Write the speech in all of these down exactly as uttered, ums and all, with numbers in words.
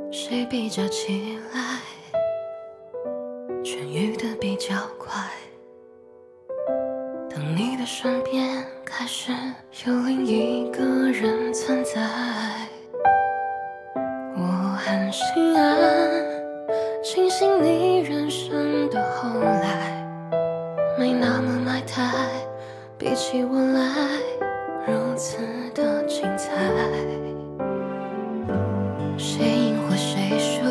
谁比较起来痊愈的比较快？当你的身边开始有另一个人存在，我很心安，庆幸你人生的后来没那么埋汰，比起我来如此的精彩。谁赢或谁输，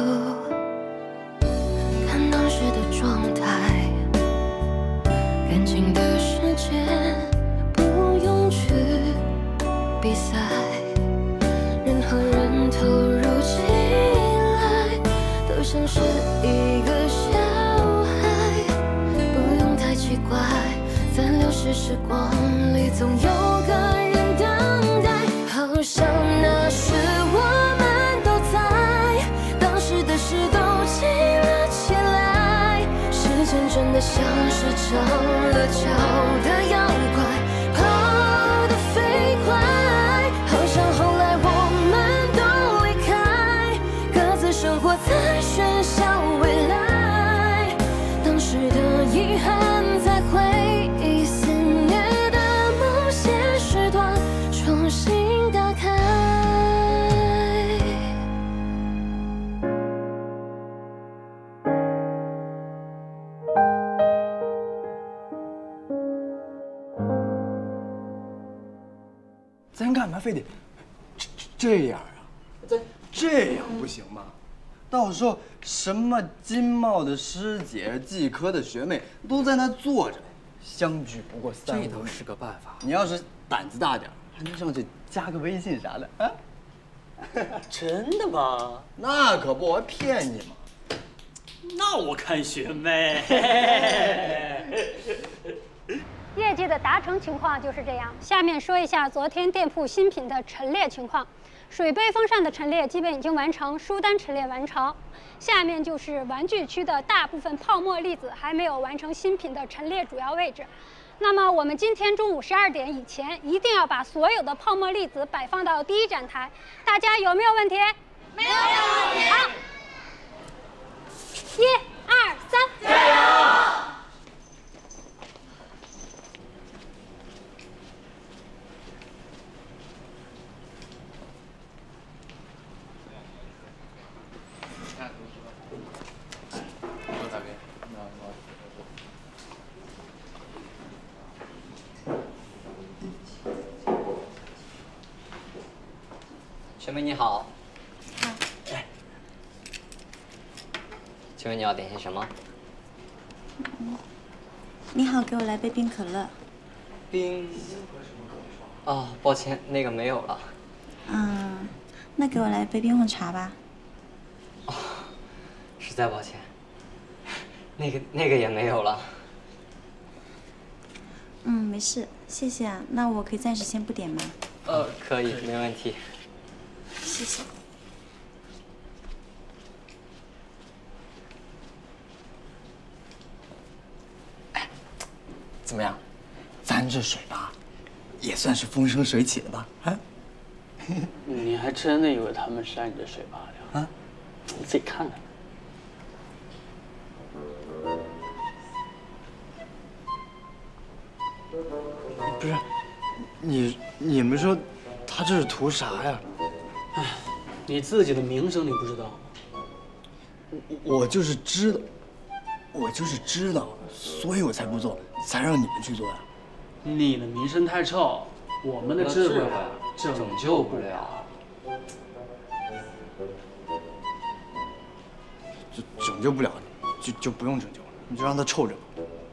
看当时的状态。感情的世界不用去比赛，任何人投入起来都像是一个小孩，不用太奇怪，在流逝时光里总有个人等待。好像那时我们都在，当时的事都记了起来，时间真的像是着了脚的妖怪，跑得飞快，好像后来我们都离开，各自生活在喧嚣未来，当时的遗憾在回忆肆虐的某些时段重新打开。 咱干嘛非得这这样啊？咱这样不行吗？到时候什么金茂的师姐、技科的学妹都在那坐着，相聚不过三五米。 这倒是个办法。 你要是胆子大点，还能上去加个微信啥的啊？ 真的吗？ 那可不，我还骗你吗？ 那我看学妹。 业绩的达成情况就是这样。下面说一下昨天店铺新品的陈列情况。水杯风扇的陈列基本已经完成，书单陈列完成。下面就是玩具区的大部分泡沫粒子还没有完成新品的陈列主要位置。那么我们今天中午十二点以前一定要把所有的泡沫粒子摆放到第一展台。大家有没有问题？没有问题。好，一二三，加油！ 学妹你好。好。请问你要点些什么？ 嗯，你好，给我来杯冰可乐。 冰。哦，抱歉，那个没有了。 嗯，那给我来杯冰红茶吧。 哦，实在抱歉，那个那个也没有了。 嗯，没事，谢谢啊。那我可以暂时先不点吗？ 呃，可以，没问题。 谢谢。 哎，怎么样？咱这水吧，也算是风生水起的吧？啊？ 你还真的以为他们是爱你的水罢了？啊？你自己看看。 不是，你你们说他这是图啥呀？ 哎，你自己的名声你不知道吗？ 我就是知道，我就是知道，所以我才不做，才让你们去做呀。 你的名声太臭，我们的智慧拯救不了。 就拯救不了，就就不用拯救了，你就让他臭着吧。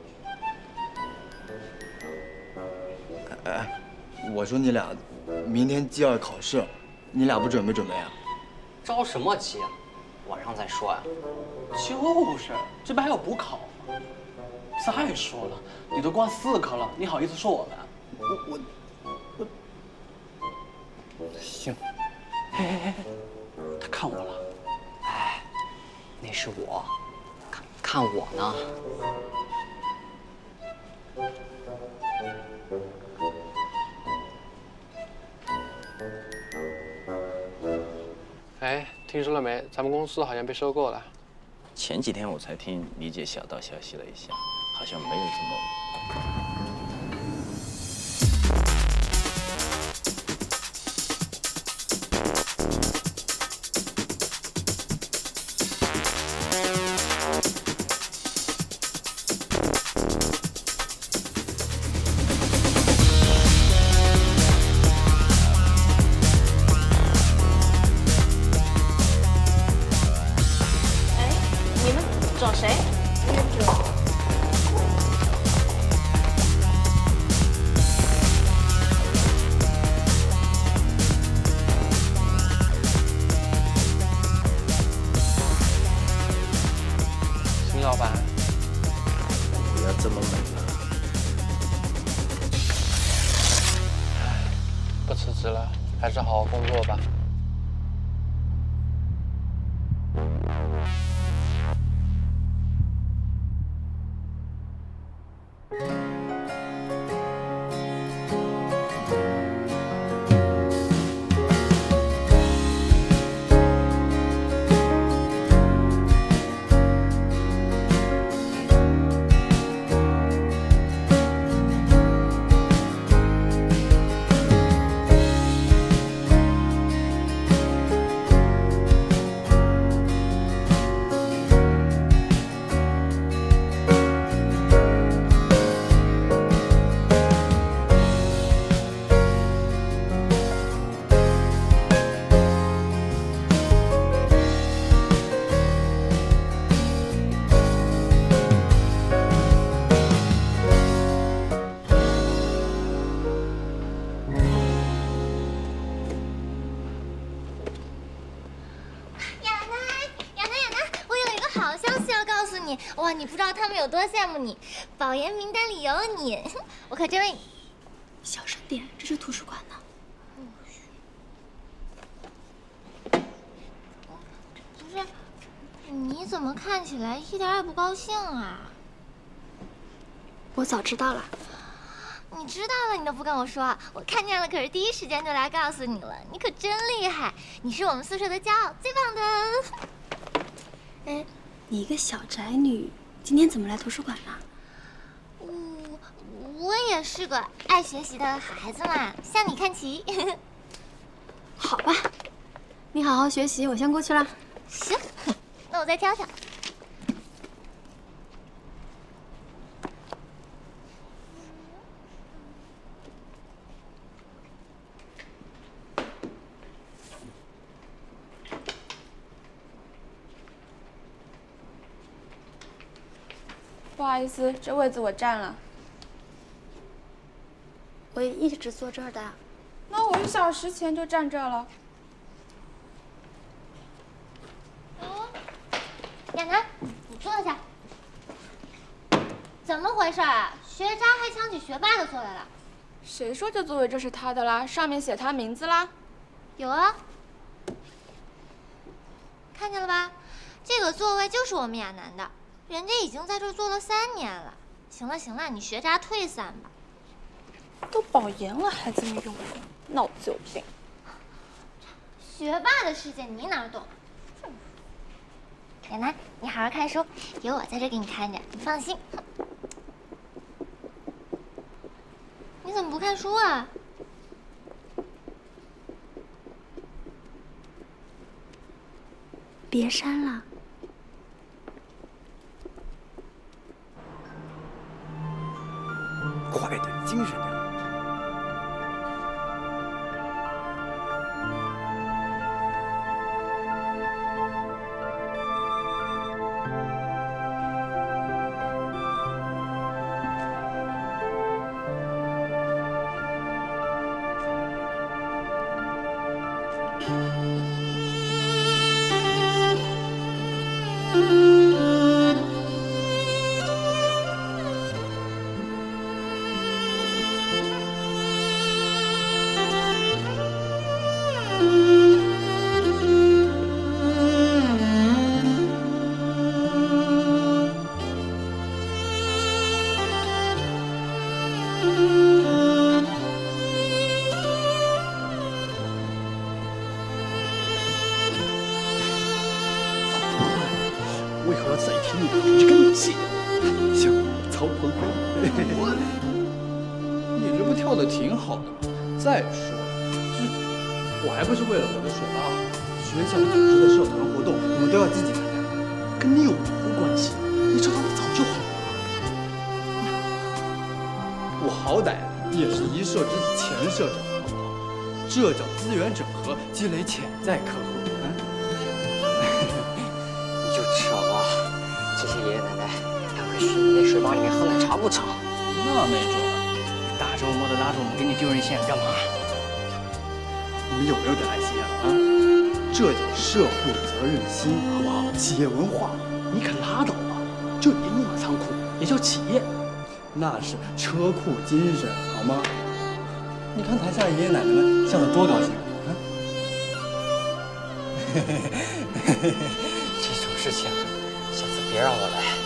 哎，我说你俩明天就要考试，你俩不准备准备啊？ 着什么急啊？晚上再说呀。 就是，这不还有补考吗？再说了，你都挂四科了，你好意思说我们？ 我我我，行。 嘿嘿嘿，他看我了。 哎，那是我，看看我呢。 听说了没？咱们公司好像被收购了。 前几天我才听李姐小道消息了一下，好像没有这么。 找谁？约者。 邢老板， 不要这么冷了。 不辞职了，还是好好工作吧。 哇，你不知道他们有多羡慕你，保研名单里有你，我可真为你。 小声点，这是图书馆呢。 不是，你怎么看起来一点也不高兴啊？ 我早知道了。 你知道了，你都不跟我说，我看见了，可是第一时间就来告诉你了，你可真厉害，你是我们宿舍的骄傲，最棒的。 哎。 你一个小宅女，今天怎么来图书馆呢？ 我我也是个爱学习的好孩子嘛，向你看齐。 好吧，你好好学习，我先过去了。 行，那我再挑挑。 不好意思，这位子我占了。 我也一直坐这儿的。 那我一小时前就站这儿了。 嗯，亚楠，你坐下。怎么回事啊？学渣还抢起学霸的座来了？ 谁说这座位就是他的啦？上面写他名字啦。 有啊，看见了吧？这个座位就是我们亚楠的。 人家已经在这儿坐了三年了。行了行了，你学渣退散吧。 都保研了还这么用功，闹有病。 学霸的世界你哪懂？亚楠，你好好看书，有我在这给你看着，你放心。你怎么不看书啊？ 别删了。 快点，精神点！ 要再听你我就跟你急。行，曹鹏飞，我，你这不跳的挺好的吗？再说了，这我还不是为了我的水吧好，学校组织的社团活动，我们都要积极参加，跟你有毛关系？你知道我早就好了。我好歹也是一社之前社长，好不好？这叫资源整合，积累潜在客户。啊， 你就扯吧，这些爷爷奶奶还会去你那水吧里面喝奶茶不成？ 那没准儿，大周末的拉着我们给你丢人现眼干嘛？ 你们有没有点爱心啊？啊，这叫社会责任心，好不好？企业文化， 你可拉倒吧！就你那么仓库，也叫企业？ 那是车库精神，好吗？你看台下爷爷奶奶们笑得多高兴啊！ 这种事情，下次别让我来。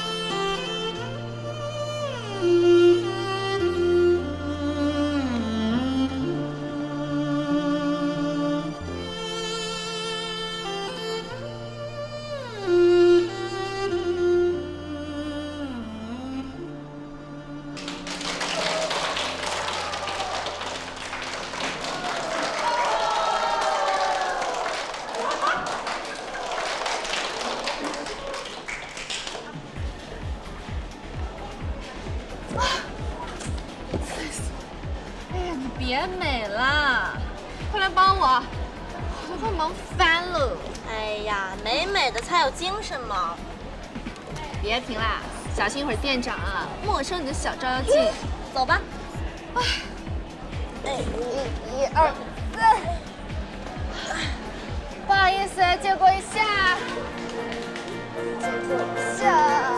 别美了，快来帮我，我都快忙翻了。 哎呀，美美的才有精神嘛！ 别评啦，小心一会儿店长啊没收你的小照妖镜。 走吧。 哎， 哎， 一、一、二、三。不好意思，借过一下，借过一下。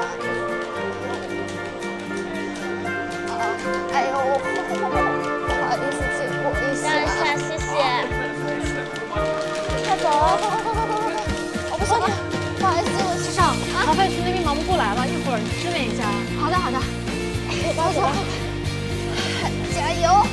哎呦！不好意思，借过一下。 让一下，谢谢。 快走！我不行了，不好意思，我时尚。 麻烦去那边忙不过来了，一会儿支援一下。 好的，好的。走走，加油！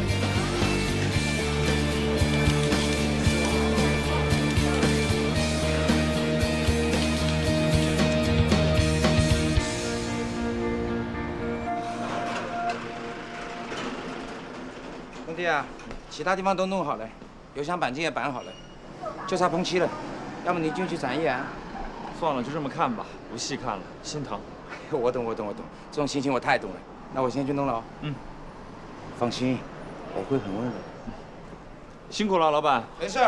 兄弟啊，其他地方都弄好了，油箱钣金也绑好了，就差喷漆了。要么你进去展一眼。 算了，就这么看吧，不细看了，心疼。 我懂，我懂，我懂，这种心情我太懂了。那我先去弄了哦。 嗯。 放心，我会很温柔。 辛苦了，老板。 没事。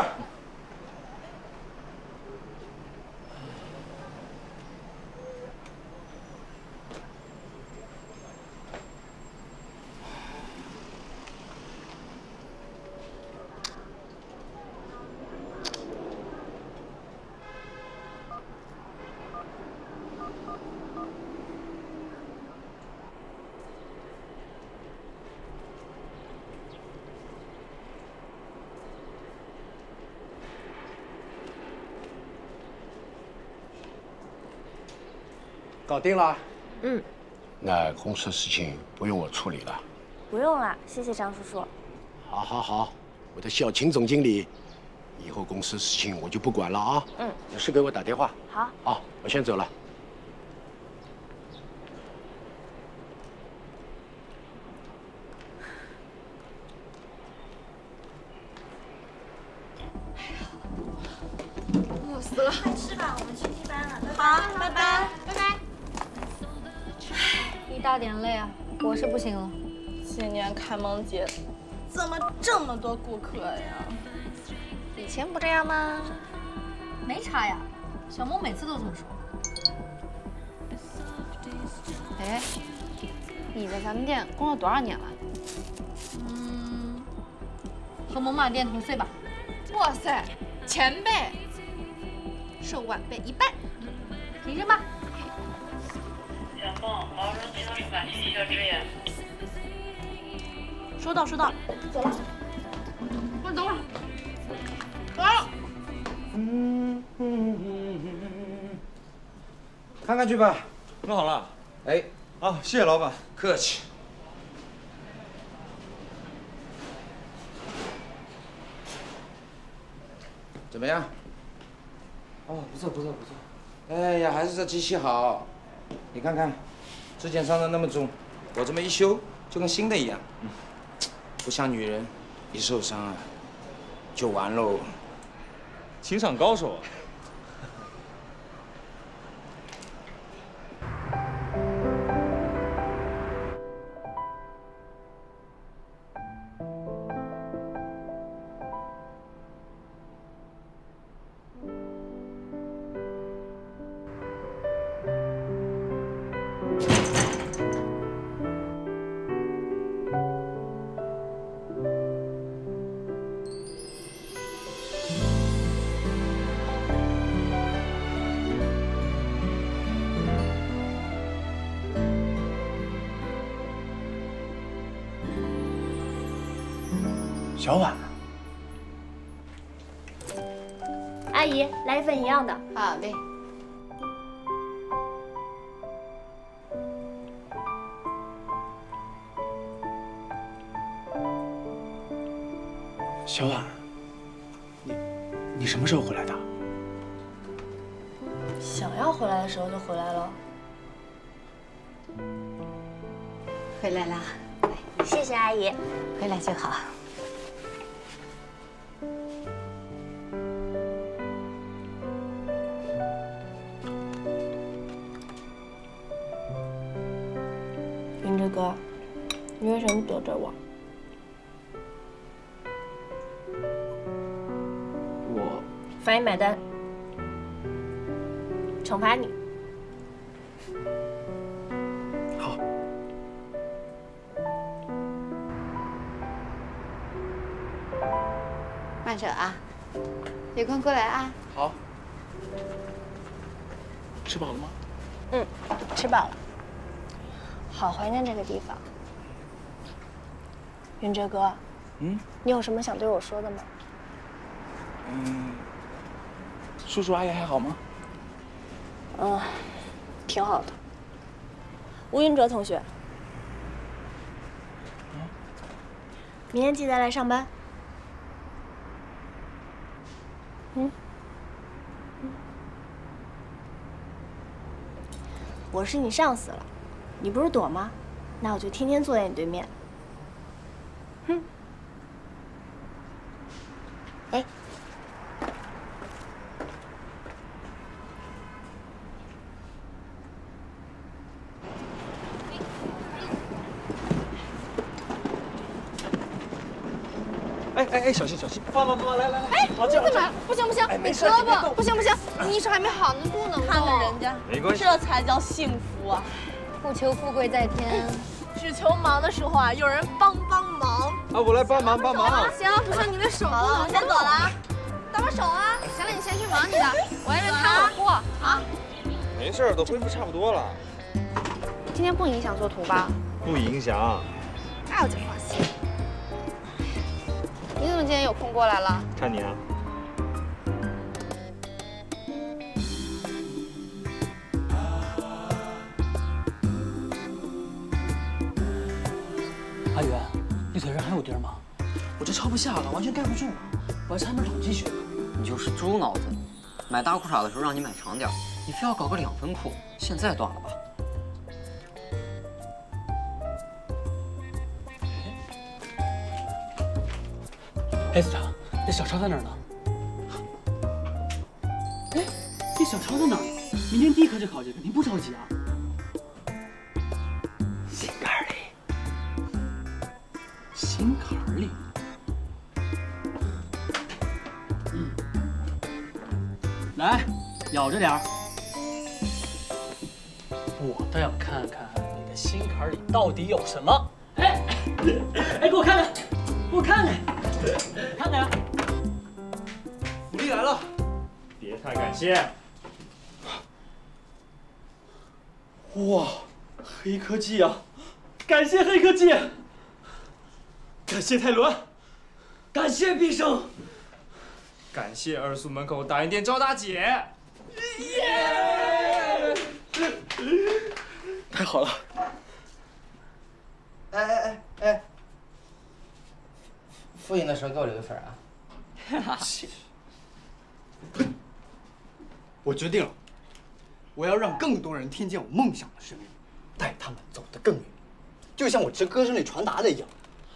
搞定了。 嗯， 那公司事情不用我处理了。 不用了，谢谢张叔叔。 好，好，好，我的小秦总经理，以后公司事情我就不管了啊。 嗯， 有事给我打电话。 好。 好，我先走了。 饿死了。 快吃吧，我们去替班了。 好，拜拜，拜拜。 一大点累啊，我是不行了。 今年开蒙节，怎么这么多顾客呀？以前不这样吗？ 没差呀，小萌每次都这么说。哎，你在咱们店工作多少年了？嗯，和猛犸店同岁吧。 哇塞，前辈，受晚辈一拜。 提升吧。 小凤，毛绒机动手感需要支援。 收到，收到，走了。 我等会儿。 走了。 嗯嗯嗯嗯，看看去吧。 弄好了。 哎， 好，谢谢老板。 客气。怎么样？ 哦，不错不错不错。 哎呀，还是这机器好。你看看，之前伤的那么重，我这么一修，就跟新的一样。嗯，不像女人，一受伤啊，就完喽。 情场高手啊！ 小婉， 阿姨，来一份一样的。 好嘞。 小婉，你你什么时候回来的？ 想要回来的时候就回来了。 回来啦， 谢谢阿姨。 回来就好。 云志哥，你为什么躲着我？ 我罚你买单，惩罚你。 好。 慢手啊，有空过来啊。 好。吃饱了吗？ 嗯，吃饱了。好怀念这个地方。云哲哥， 嗯， 你有什么想对我说的吗？ 嗯，叔叔阿姨还好吗？ 嗯，挺好的。吴云哲同学，明天记得来上班。嗯。我是你上司了，你不是躲吗？那我就天天坐在你对面。哼。哎。 哎哎哎，小心小心！放放放，来来来！ 哎， 好， 你怎么？不行不行，你胳膊不行不行，你医生还没好，你不能看看人家， 没关系， 这才叫幸福啊！ 不求富贵在天， 只求忙的时候啊，有人帮帮忙。 啊，我来帮忙帮忙。 行，不行，你的手不好了，我先走了啊，搭把手啊。 行了，你先去忙你的，我要人看我货啊。 没事，都恢复差不多了。 今天不影响做图吧？ 不影响。 那我就放心。你怎么今天有空过来了？ 看你啊。 阿元，你腿上还有钉吗？我这抄不下了，完全盖不住，我还差门统计学。 你就是猪脑子，买大裤衩的时候让你买长点，你非要搞个两分裤，现在断了吧？ 哎，子成，那小抄在哪儿呢？哎，那小抄在哪儿呢？明天第一科就考这个，您不着急啊？心坎里，心坎里。嗯，来，咬着点儿。我倒要看看你的心坎里到底有什么。哎，哎，给我看看，给我看看。看看，福利来了！ 别太感谢。 哇，黑科技啊！感谢黑科技，感谢泰伦，感谢毕生， 感谢二宿门口打印店赵大姐。 耶！太好了！ 哎哎哎哎！复印的时候给我留一份啊！ 我决定了， 我要让更多人听见我梦想的声音，带他们走得更远，就像我这歌声里传达的一样。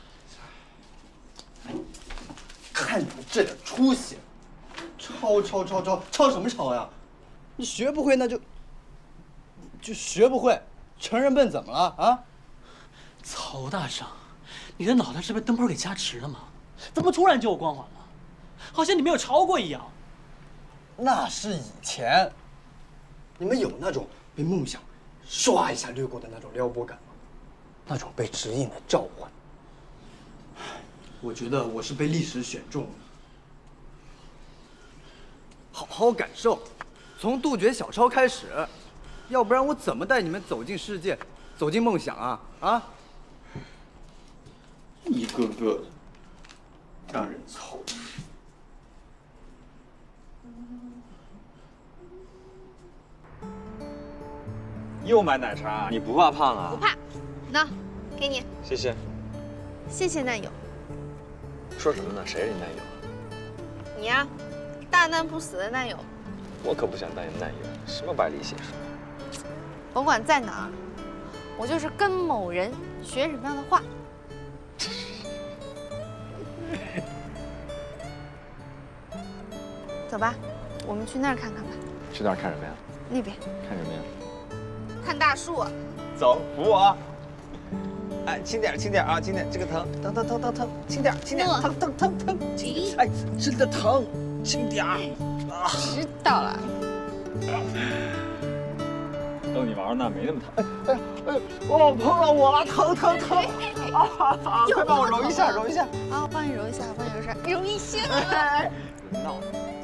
看你们这点出息，抄抄抄抄抄什么抄呀？你学不会那就就学不会，成人笨怎么了啊？ 曹大圣，你的脑袋是被灯泡给加持了吗？怎么突然就有光环了？好像你没有抄过一样。 那是以前。你们有那种被梦想唰一下掠过的那种撩拨感吗？那种被指引的召唤。我觉得我是被历史选中的。好好感受，从杜绝小抄开始，要不然我怎么带你们走进世界，走进梦想啊啊！一个个的让人操心。 又买奶茶，你不怕胖啊？ 不怕，那给你， 谢谢。 谢谢男友。 说什么呢？谁是你男友？ 你呀，大难不死的男友。 我可不想当你男友，什么百里写书。 甭管在哪儿，我就是跟某人学什么样的话。走吧，我们去那儿看看吧。 去那儿看什么呀？ 那边。 看什么呀？ 看大树。 走，扶我。哎，轻点，轻点啊，轻点，这个疼，疼疼疼疼疼，轻点，轻点，疼疼疼疼，轻点，哎，真的疼，轻点啊。 知道了。 逗你玩呢，没那么疼。哎哎哎，哦，碰到我了，疼疼疼！啊，快帮我揉一下，揉一下。 啊，我帮你揉一下，我帮你揉一下，揉一下。 别闹。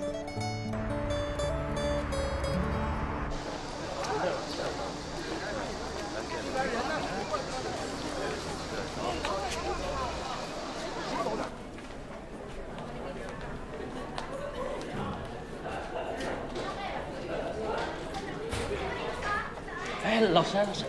哎，老师，老师。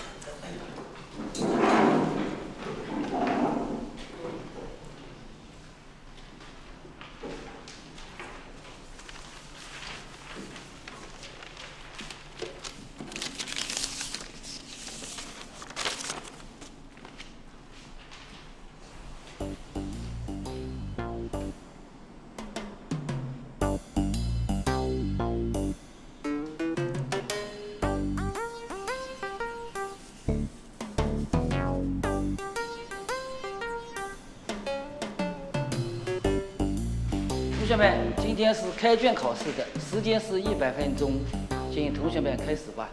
同学们，今天是开卷考试的，时间是一百分钟，请同学们开始吧。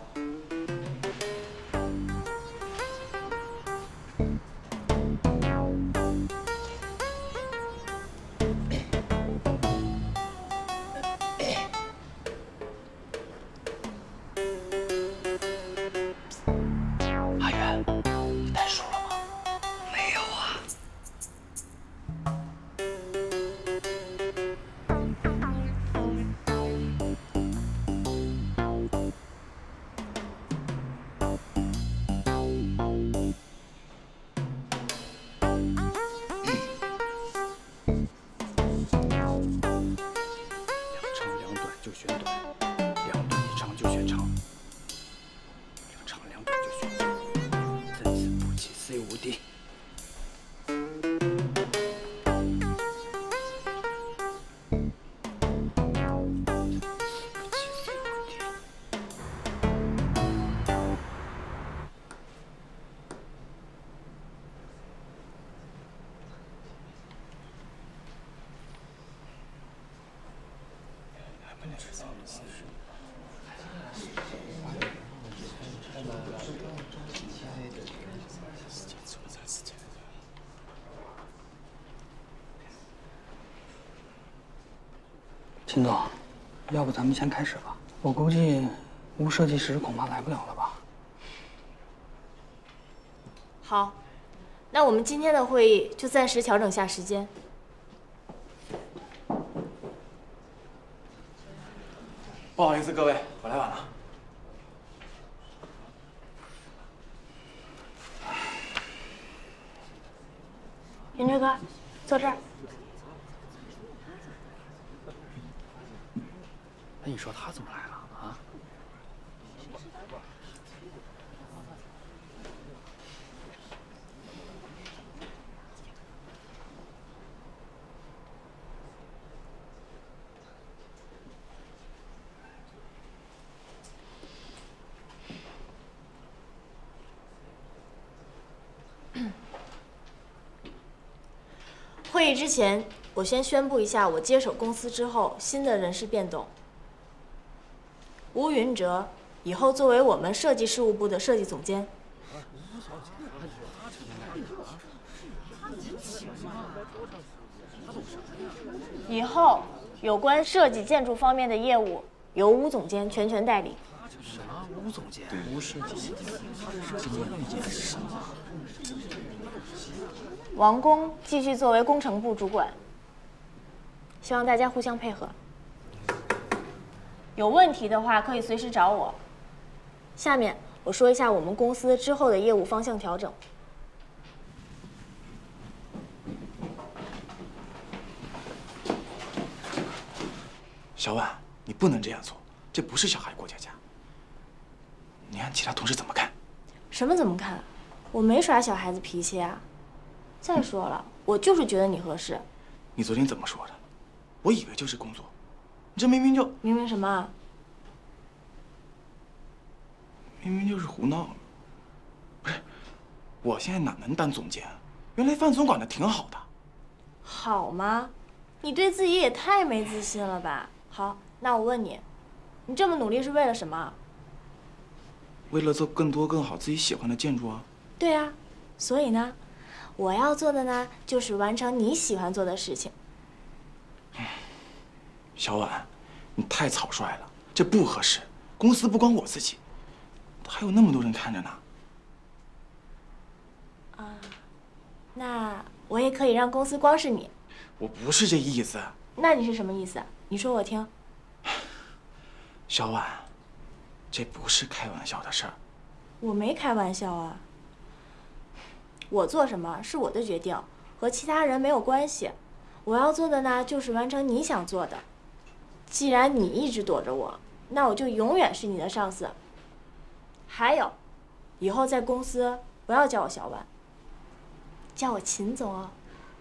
阿元，你带书了吗？没有啊。秦总，要不咱们先开始吧？我估计吴设计师恐怕来不了了吧？ 好，那我们今天的会议就暂时调整下时间。 不好意思，各位，我来晚了。 云志哥，坐这儿。 哎，你说他怎么来了啊？ 会议之前，我先宣布一下我接手公司之后新的人事变动。吴云哲以后作为我们设计事务部的设计总监。以后有关设计建筑方面的业务由吴总监全权代理。 什么吴总监？吴设计总监。今年遇见什么？ 王工继续作为工程部主管。希望大家互相配合。有问题的话可以随时找我。下面我说一下我们公司之后的业务方向调整。 小婉，你不能这样做，这不是小孩过家家。你让其他同事怎么看？ 什么怎么看？我没耍小孩子脾气啊。再说了，我就是觉得你合适。 你昨天怎么说的？我以为就是工作，你这明明就…… 明明什么？ 明明就是胡闹。不是，我现在哪能当总监？原来范总管的挺好的。 好吗？你对自己也太没自信了吧？好，那我问你，你这么努力是为了什么？ 为了做更多更好自己喜欢的建筑啊。 对啊，所以呢，我要做的呢，就是完成你喜欢做的事情。 小婉，你太草率了，这不合适。公司不光我自己，还有那么多人看着呢。 啊，那我也可以让公司光是你。 我不是这意思。 那你是什么意思？你说我听。 小婉，这不是开玩笑的事儿。 我没开玩笑啊。我做什么是我的决定，和其他人没有关系。我要做的呢，就是完成你想做的。既然你一直躲着我，那我就永远是你的上司。还有，以后在公司不要叫我小婉，叫我秦总哦。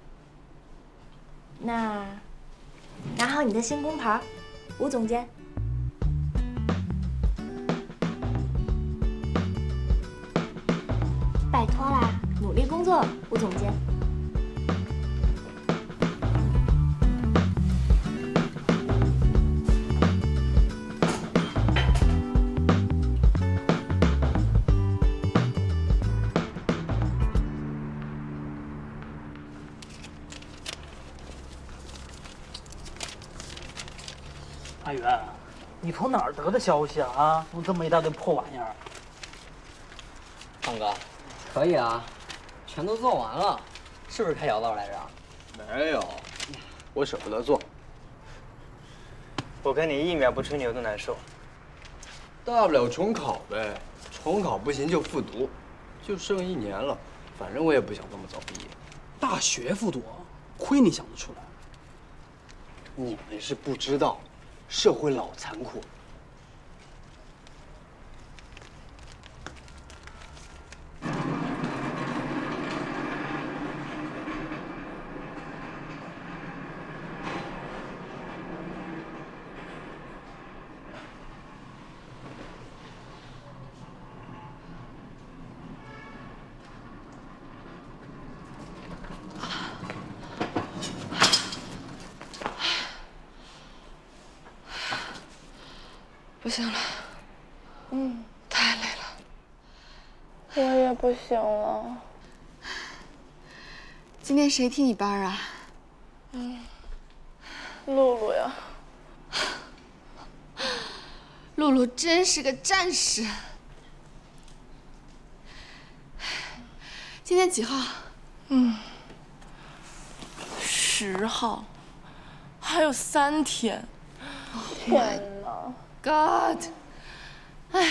那拿好你的新工牌，吴总监。拜托啦，努力工作，吴总监。 阿元，你从哪儿得的消息啊？啊，弄这么一大堆破玩意儿。 胖哥，可以啊，全都做完了，是不是开小灶来着？ 没有，我舍不得做。 我跟你一秒不吹牛都难受。 大不了重考呗，重考不行就复读，就剩一年了，反正我也不想这么早毕业。 大学复读，亏你想得出来。 你们是不知道。社会老残酷。 不行了，嗯，太累了。我也不行了。今天谁替你班啊？嗯，露露呀。露露真是个战士。今天几号？嗯，十号，还有三天。天哪！ God， 哎，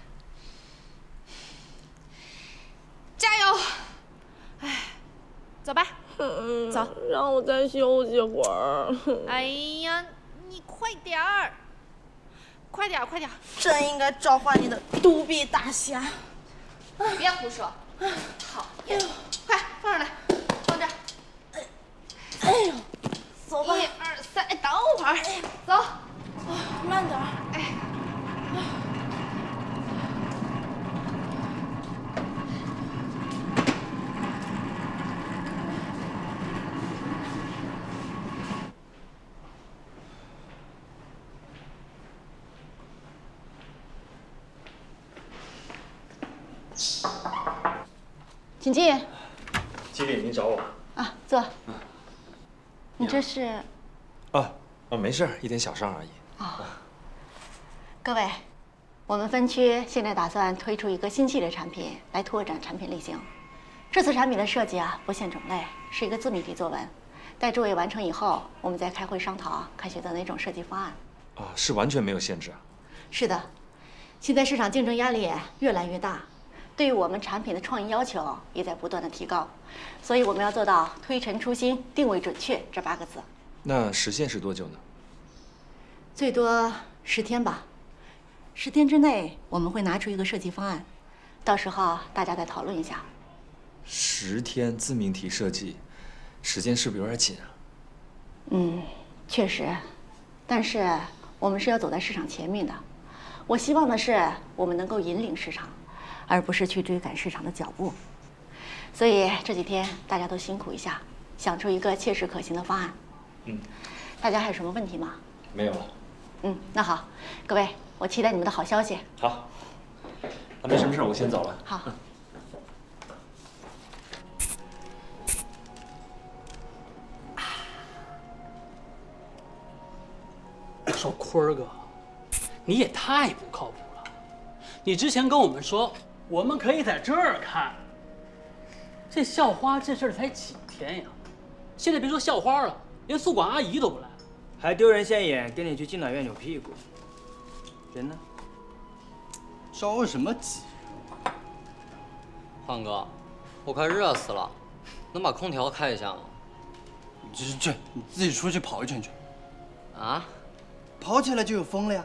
加油！哎，走吧，嗯、走，让我再休息会儿。 哎呀，你快点儿，快点儿，快点儿！ 真应该召唤你的独臂大侠！ 别胡说，讨厌！快放上来，放这儿。 哎呦，走吧。 一二三，哎，等会儿，走。 慢点儿，哎。 请进。 经理，您找我？ 啊，坐。你这是？ 哦哦，没事，一点小伤而已。 哦。各位，我们分区现在打算推出一个新系列产品来拓展产品类型。这次产品的设计啊，不限种类，是一个自命题作文。待诸位完成以后，我们再开会商讨，看选择哪种设计方案。 哦，是完全没有限制啊？ 是的，现在市场竞争压力越来越大，对于我们产品的创意要求也在不断的提高，所以我们要做到推陈出新、定位准确这八个字。 那时限是多久呢？ 最多十天吧。十天之内我们会拿出一个设计方案，到时候大家再讨论一下。 十天自命题设计，时间是不是有点紧啊？ 嗯，确实，但是我们是要走在市场前面的。我希望的是我们能够引领市场，而不是去追赶市场的脚步。所以这几天大家都辛苦一下，想出一个切实可行的方案。 嗯， 大家还有什么问题吗？ 没有了。 嗯，那好，各位，我期待你们的好消息。 好，那没什么事，我先走了。 好。 说坤儿哥，你也太不靠谱了！你之前跟我们说我们可以在这儿看，这校花这事儿才几天呀，现在别说校花了，连宿管阿姨都不来， 还丢人现眼，跟你去敬老院扭屁股。人呢？ 着什么急？ 焕哥，我快热死了，能把空调开一下吗？ 这这，你自己出去跑一圈去。 啊？ 跑起来就有风了呀！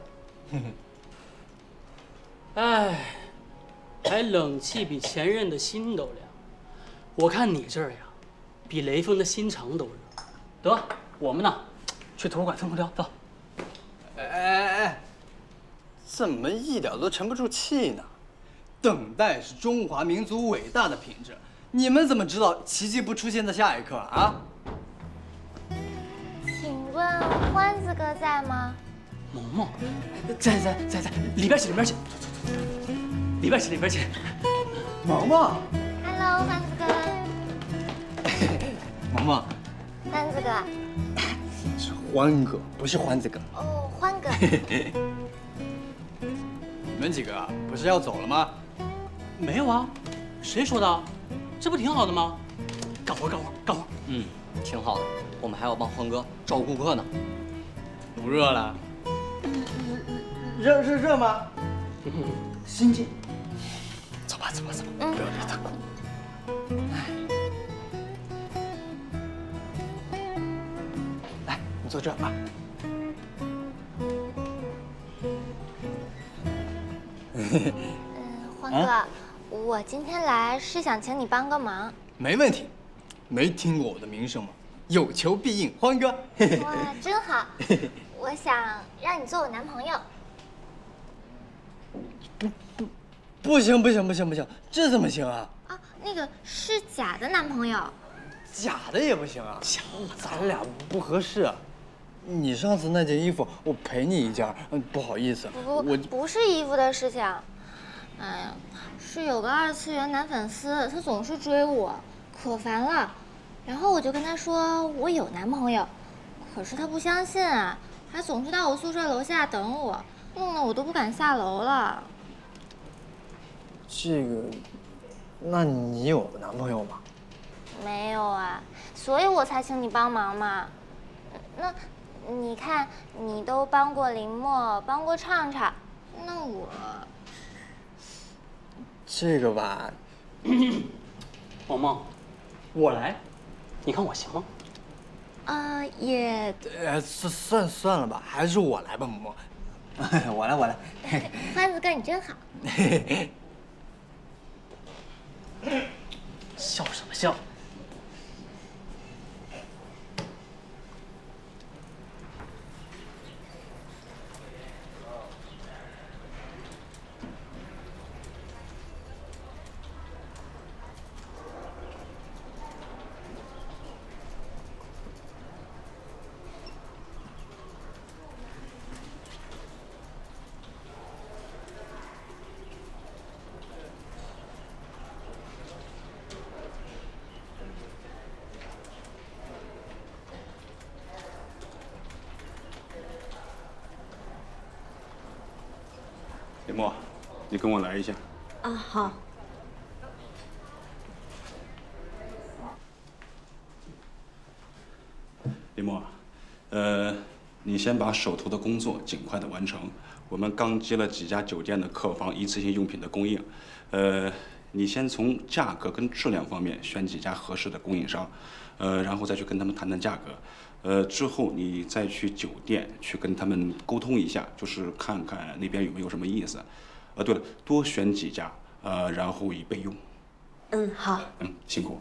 哎，还冷气比前任的心都凉。我看你这儿呀，比雷锋的心肠都热。得，我们呢，去图书馆蹭空调，走。 哎哎哎，怎么一点都沉不住气呢？等待是中华民族伟大的品质，你们怎么知道奇迹不出现在下一刻啊？ 请问欢子哥在吗？ 萌萌，在在在在，里边去里边去，走走走走，里边去里边去。 萌萌 ，Hello， 欢子哥。 萌萌， 欢子哥。 是欢哥，不是欢子哥。 哦，欢哥。 你们几个啊，不是要走了吗？ 没有啊，谁说的？这不挺好的吗？干活干活干活。 嗯，挺好的。我们还要帮欢哥照顾客呢。 不热了？热热热吗？心静。走吧走吧走吧，不要理他。来，你坐这儿啊。 嗯，欢哥，啊、我今天来是想请你帮个忙。 没问题，没听过我的名声吗？有求必应，欢哥。 哇，真好！我想让你做我男朋友。 不不，不行不行不行不行，这怎么行啊？ 啊，那个是假的男朋友。 假的也不行啊，咱俩不合适啊。你上次那件衣服，我赔你一件，嗯，不好意思。 不不，我不是衣服的事情。哎呀，是有个二次元男粉丝，他总是追我，可烦了。然后我就跟他说我有男朋友，可是他不相信啊，还总是到我宿舍楼下等我，弄得我都不敢下楼了。 这个，那你有男朋友吗？ 没有啊，所以我才请你帮忙嘛。那，你看，你都帮过林默，帮过畅畅，那我…… 这个吧， 萌萌，我来，你看我行吗？ 啊、呃，也…… 呃，算算算了吧，还是我来吧，萌萌。我来，我来。 欢子哥，你真好。 笑什么笑？ 李默，你跟我来一下。 啊，好。 李默，呃，你先把手头的工作尽快的完成。我们刚接了几家酒店的客房一次性用品的供应，呃，你先从价格跟质量方面选几家合适的供应商，呃，然后再去跟他们谈谈价格。呃，之后你再去酒店去跟他们沟通一下，就是看看那边有没有什么意思。呃，对了，多选几家，呃，然后以备用。 嗯，好。 嗯，辛苦。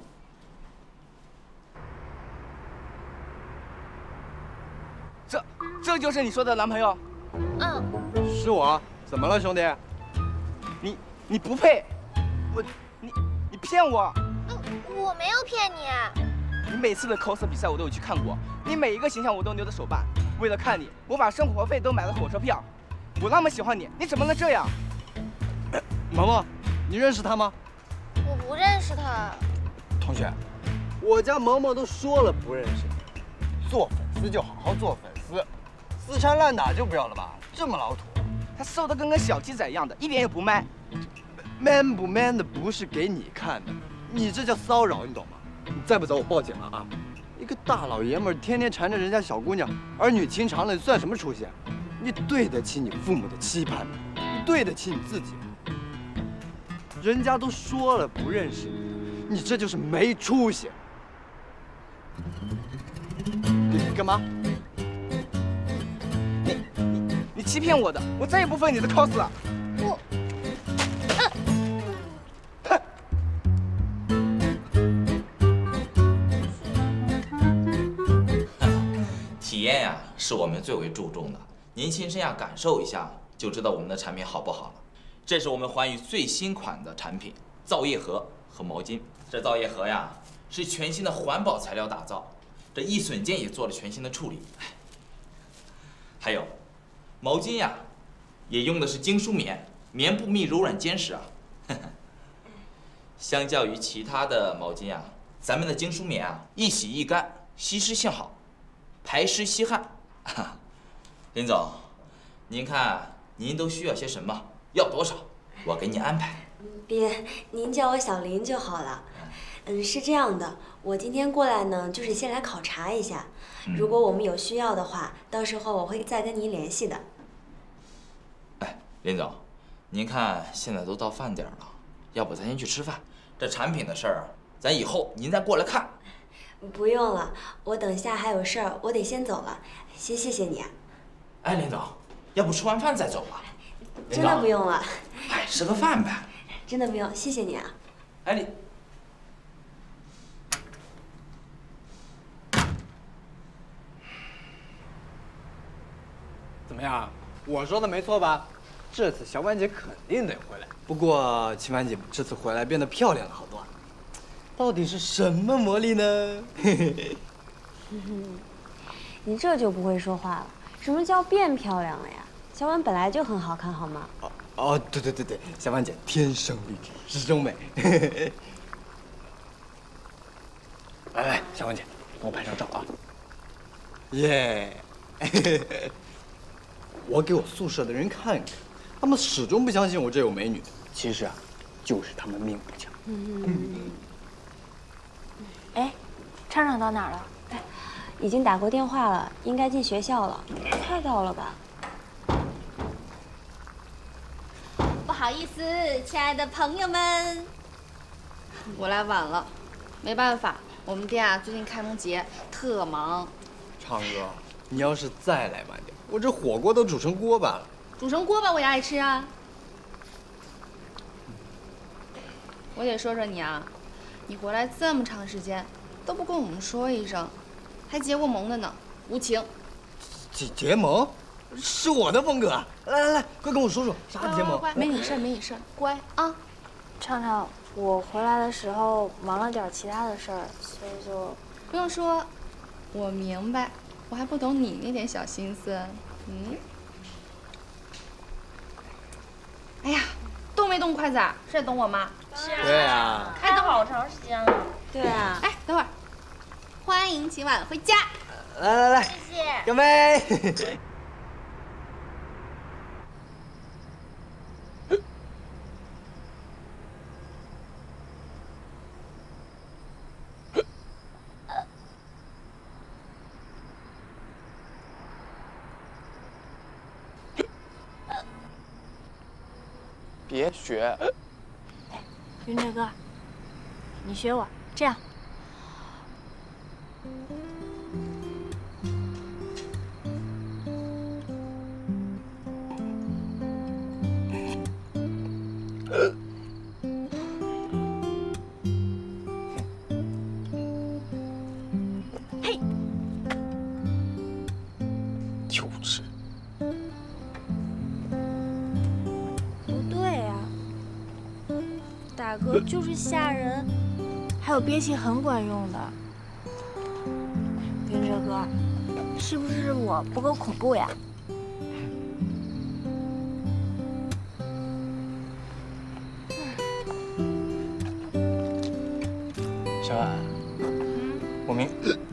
这这就是你说的男朋友？ 嗯。 是我，怎么了，兄弟？ 你你不配，我你你骗我。 嗯，我没有骗你。 你每次的 cos 比赛我都有去看过，你每一个形象我都留着手办。为了看你，我把生活费都买了火车票。我那么喜欢你，你怎么能这样？ 萌萌，你认识他吗？ 我不认识他。 同学，我家萌萌都说了不认识你，做粉丝就好好做粉丝，死缠烂打就不要了吧，这么老土。 他瘦的跟个小鸡仔一样的，一点也不 man。 man 不 man 的不是给你看的，你这叫骚扰，你懂吗？你再不走，我报警了啊！一个大老爷们儿天天缠着人家小姑娘，儿女情长了，你算什么出息？你对得起你父母的期盼吗？你对得起你自己吗？人家都说了不认识你，你这就是没出息。你干嘛？ 你你你欺骗我的，我再也不分你的 cos 了。 我。 体验呀，是我们最为注重的。您亲身呀感受一下，就知道我们的产品好不好了。这是我们环宇最新款的产品——皂液盒和毛巾。这皂液盒呀，是全新的环保材料打造，这易损件也做了全新的处理。还有，毛巾呀，也用的是精梳棉，棉不密、柔软坚实啊。相较于其他的毛巾啊，咱们的精梳棉啊，易洗易干，吸湿性好。排湿吸汗，林总，您看您都需要些什么？要多少？我给你安排。 别，您叫我小林就好了。嗯，是这样的，我今天过来呢，就是先来考察一下。如果我们有需要的话，到时候我会再跟您联系的。 哎，林总，您看现在都到饭点了，要不咱先去吃饭？这产品的事儿，咱以后您再过来看。 不用了，我等下还有事儿，我得先走了。先谢谢你啊。 哎，林总，要不吃完饭再走吧？ 真的不用了。 哎，吃个饭呗。 真的不用，谢谢你啊。 哎，你怎么样？我说的没错吧？这次小婉姐肯定得回来。不过秦婉姐这次回来变得漂亮了好多。到底是什么魔力呢？ 你这就不会说话了。什么叫变漂亮了呀？小婉本来就很好看，好吗？ 哦哦，对对对对，小婉姐天生丽质，始终美。来来，小婉姐，帮我拍张照啊！耶！我给我宿舍的人看看，他们始终不相信我这有美女。其实啊，就是他们命不强。 嗯。哎，畅畅到哪儿了？哎，已经打过电话了，应该进学校了。快到了吧？ 不好意思，亲爱的朋友们， 我来晚了，没办法，我们店啊最近开幕节特忙。 畅哥，你要是再来晚点，我这火锅都煮成锅巴了。 煮成锅巴我也爱吃啊。我得说说你啊。你回来这么长时间，都不跟我们说一声，还结过盟的呢，无情。 结结盟？是我的风格啊！来来来，快跟我说说啥结盟？ 没你事儿，没你事儿，乖啊。 畅畅，我回来的时候忙了点其他的事儿，所以就不用说，我明白，我还不懂你那点小心思。嗯。哎呀，动没动筷子啊？是在等我吗？ 是啊。对啊。 开了好长时间了。 对啊。哎，等会儿，欢迎秦婉回家。 来来来，谢谢。 干杯！ 别学。 云哲哥，你学我这样。嘿， 幼稚。 不对呀、啊，打嗝就是吓人，还有憋气很管用的。云哲哥，是不是我不够恐怖呀？ 小婉，我明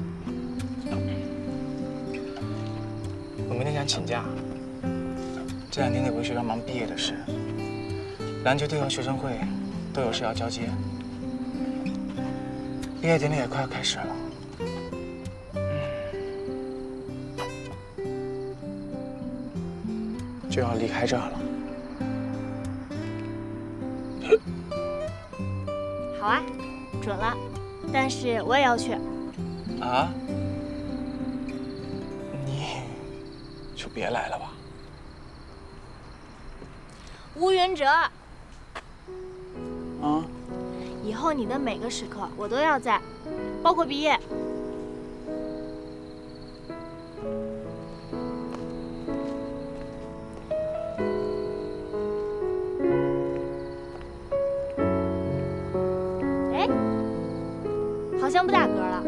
我明天想请假，这两天得为学校忙毕业的事，篮球队和学生会都有事要交接，毕业典礼也快要开始了。就要离开这儿了。 好啊，准了。但是我也要去。 啊？你就别来了吧。 吴云哲。 啊？ 以后你的每个时刻我都要在，包括毕业。好像不打嗝了。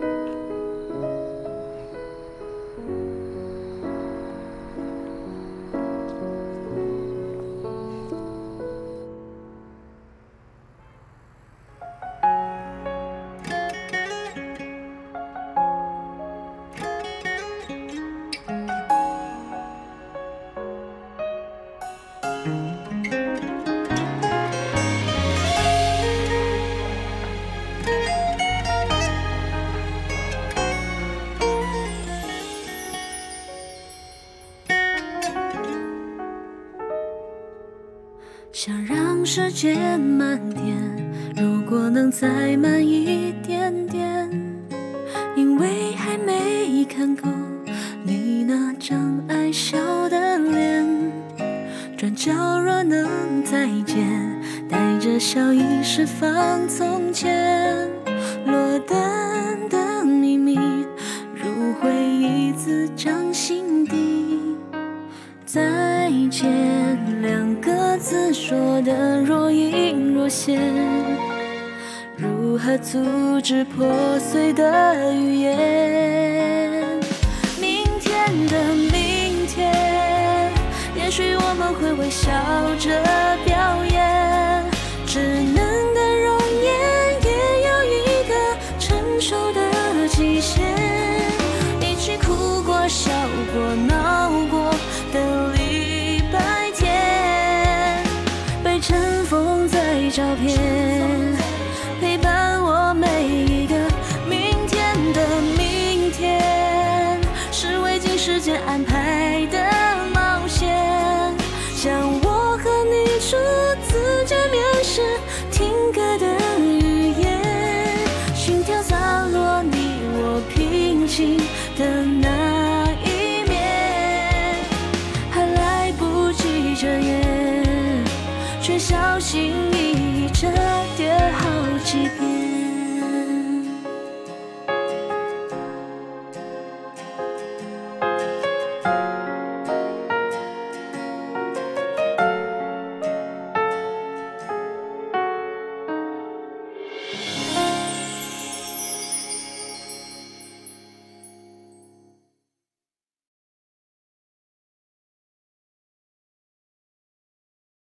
想让时间慢点，如果能再慢一点点，因为还没看够你那张爱笑的脸。转角若能再见，带着笑意释放从前，落单的秘密如回忆滋长心底。再见两个字说得若隐若现，如何阻止破碎的语言？明天的明天，也许我们会微笑着表演，稚嫩的容颜也有一个成熟的极限，一起哭过笑过闹过的礼拜天，被尘封在照片，陪伴我每一个明天的明天，是未经时间安排的冒险，像我和你初次见面时听歌的语言，心跳洒落你我平静的那一面，还来不及遮掩，却小心翼翼